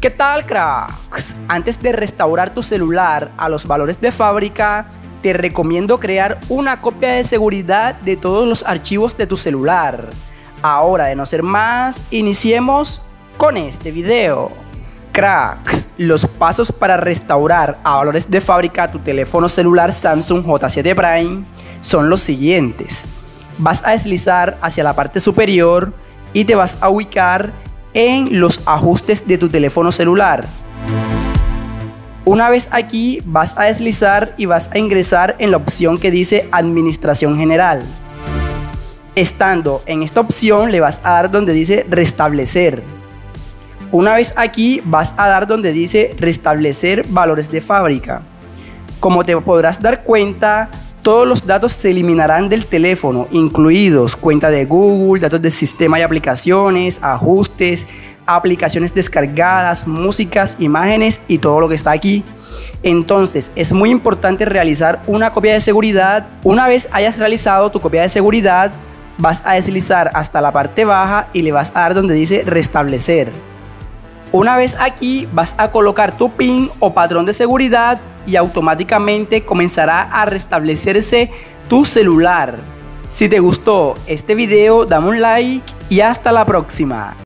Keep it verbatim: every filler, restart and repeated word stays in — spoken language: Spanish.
¿Qué tal, cracks? Antes de restaurar tu celular a los valores de fábrica, te recomiendo crear una copia de seguridad de todos los archivos de tu celular. Ahora, de no ser más, iniciemos con este video. Cracks, los pasos para restaurar a valores de fábrica tu teléfono celular Samsung J siete Prime son los siguientes. Vas a deslizar hacia la parte superior y te vas a ubicar en los ajustes de tu teléfono celular. Una vez aquí vas a deslizar y vas a ingresar en la opción que dice Administración General. Estando en esta opción le vas a dar donde dice Restablecer. Una vez aquí vas a dar donde dice Restablecer valores de fábrica. Como te podrás dar cuenta, todos los datos se eliminarán del teléfono, incluidos cuenta de Google, datos del sistema y aplicaciones, ajustes, aplicaciones descargadas, músicas, imágenes y todo lo que está aquí. Entonces es muy importante realizar una copia de seguridad. Una vez hayas realizado tu copia de seguridad, vas a deslizar hasta la parte baja y le vas a dar donde dice Restablecer. Una vez aquí vas a colocar tu PIN o patrón de seguridad y automáticamente comenzará a restablecerse tu celular. Si te gustó este video, dame un like y hasta la próxima.